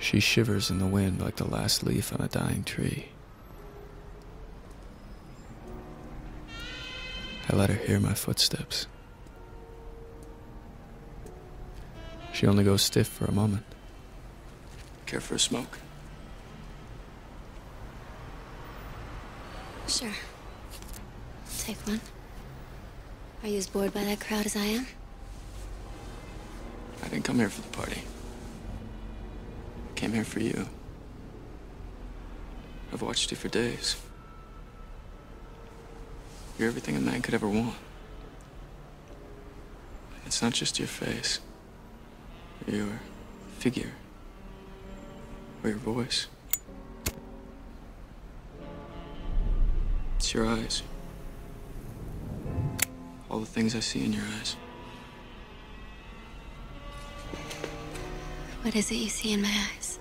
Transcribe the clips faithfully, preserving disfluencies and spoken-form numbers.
She shivers in the wind like the last leaf on a dying tree. I let her hear my footsteps. She only goes stiff for a moment. Care for a smoke? Sure. Take one. Are you as bored by that crowd as I am? I didn't come here for the party. I came here for you. I've watched you for days. You're everything a man could ever want. It's not just your face, or your figure, or your voice. It's your eyes. All the things I see in your eyes. What is it you see in my eyes?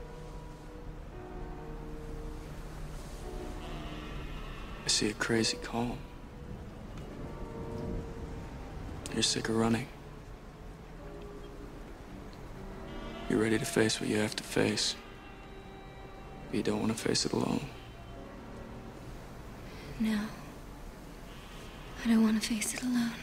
I see a crazy calm. You're sick of running. You're ready to face what you have to face. But you don't want to face it alone. No. I don't want to face it alone.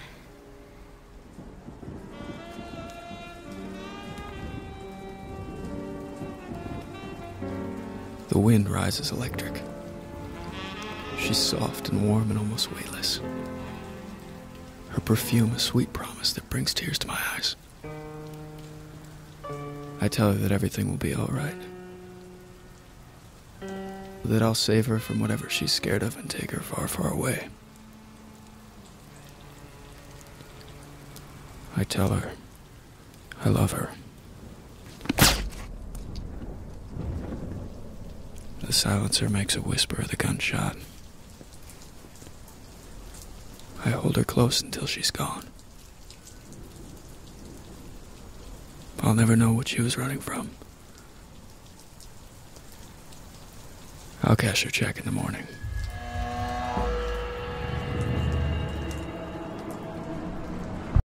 The wind rises electric. She's soft and warm and almost weightless. Her perfume a sweet promise that brings tears to my eyes. I tell her that everything will be all right. That I'll save her from whatever she's scared of and take her far, far away. I tell her I love her. The silencer makes a whisper of the gunshot. I hold her close until she's gone. I'll never know what she was running from. I'll cash her check in the morning.